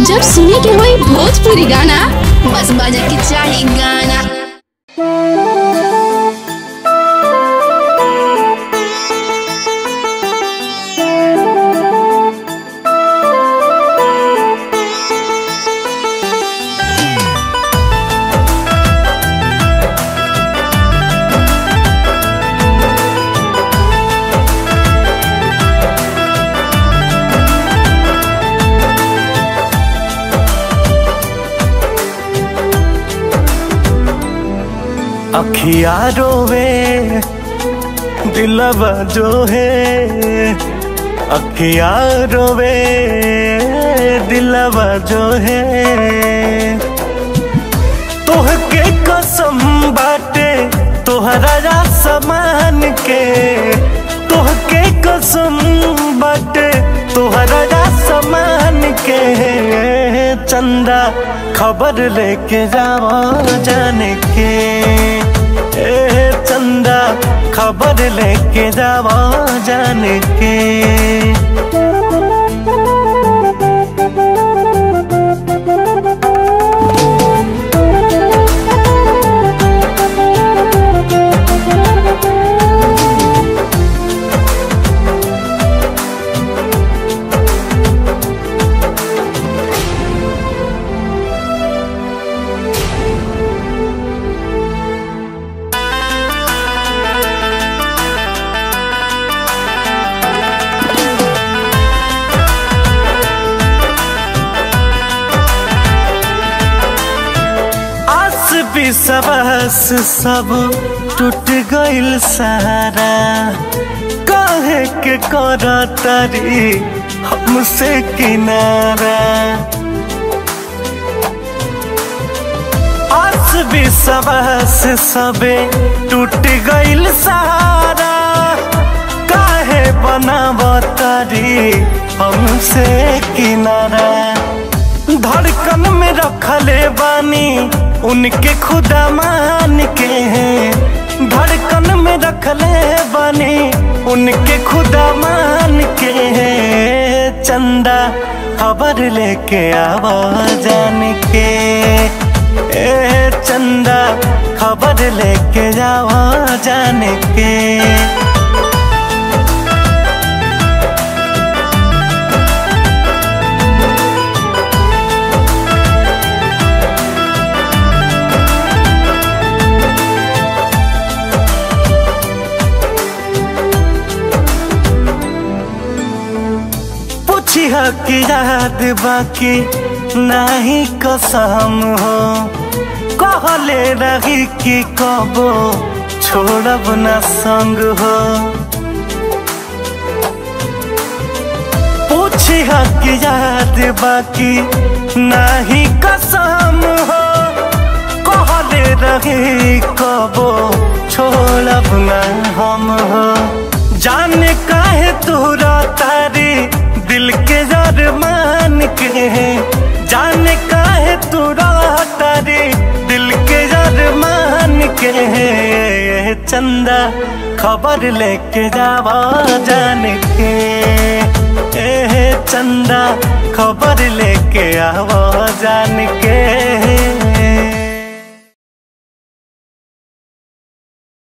जब सुने के होई भोजपुरी गाना, बस बजे के चाही गाना। अखिया रोवे दिलवा जो है, अखिया रोवे दिलवा जो है। तोहके कसम बाटे तोहरा समान के, तोहके कसम बाटे तोहरा समान के। चंदा खबर लेके जावा जाने के, चंदा खबर लेके जावा जाने के। विश्वास सब टूट गइल सारा, काहे के करतारी हमसे किनारा। आस विश्वास सबे टूट गइल सारा, काहे बनावतारी हमसे किनारा। धड़कन में रखले बानी उनके खुदा मान के हैं, धड़कन में रखले बानी उनके खुदा मान के हैं। चंदा खबर लेके आवा जान के, चंदा खबर लेके जावा जान के। की याद बाकी नहीं कसम हो, कहले रही कि कबो छोड़ब न संग हो। पूछी की याद बाकी नहीं कसम हो, कहले रही कबो छोड़ब न हम हो। जाने काहे तोरा तारी दिल के अरमान के, जाने काहे तोरा तारी दिल के अरमान के। चंदा खबर लेके जावा जान के, चंदा खबर लेके आवा जान के।